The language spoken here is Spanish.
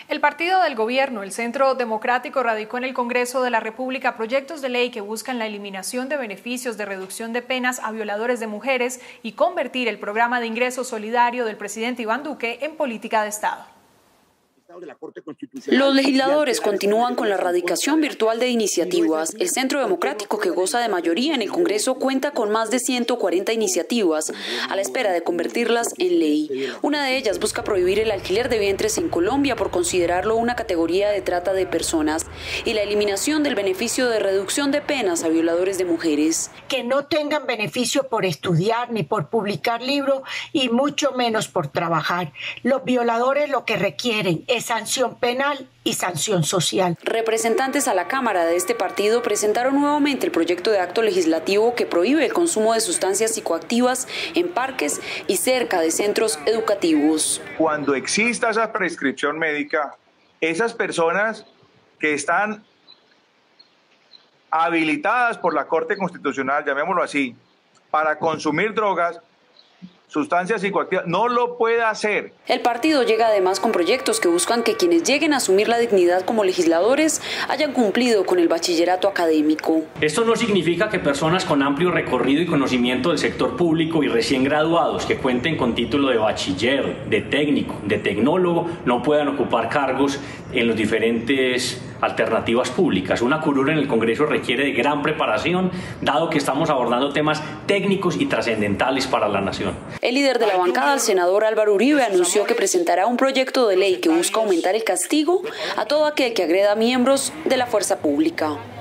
El partido del gobierno, el Centro Democrático, radicó en el Congreso de la República proyectos de ley que buscan la eliminación de beneficios de reducción de penas a violadores de mujeres y convertir el programa de ingreso solidario del presidente Iván Duque en política de Estado. Los legisladores continúan con la radicación virtual de iniciativas. El Centro Democrático, que goza de mayoría en el Congreso, cuenta con más de 140 iniciativas a la espera de convertirlas en ley. Una de ellas busca prohibir el alquiler de vientres en Colombia por considerarlo una categoría de trata de personas y la eliminación del beneficio de reducción de penas a violadores de mujeres. Que no tengan beneficio por estudiar ni por publicar libros y mucho menos por trabajar. Los violadores lo que requieren es sanción penal y sanción social. Representantes a la Cámara de este partido presentaron nuevamente el proyecto de acto legislativo que prohíbe el consumo de sustancias psicoactivas en parques y cerca de centros educativos. Cuando exista esa prescripción médica, esas personas que están habilitadas por la Corte Constitucional, llamémoslo así, para consumir drogas, sustancias psicoactivas, no lo puede hacer. El partido llega además con proyectos que buscan que quienes lleguen a asumir la dignidad como legisladores hayan cumplido con el bachillerato académico. Esto no significa que personas con amplio recorrido y conocimiento del sector público y recién graduados que cuenten con título de bachiller, de técnico, de tecnólogo, no puedan ocupar cargos en las diferentes alternativas públicas. Una curul en el Congreso requiere de gran preparación, dado que estamos abordando temas técnicos y trascendentales para la nación. El líder de la bancada, el senador Álvaro Uribe, anunció que presentará un proyecto de ley que busca aumentar el castigo a todo aquel que agreda a miembros de la fuerza pública.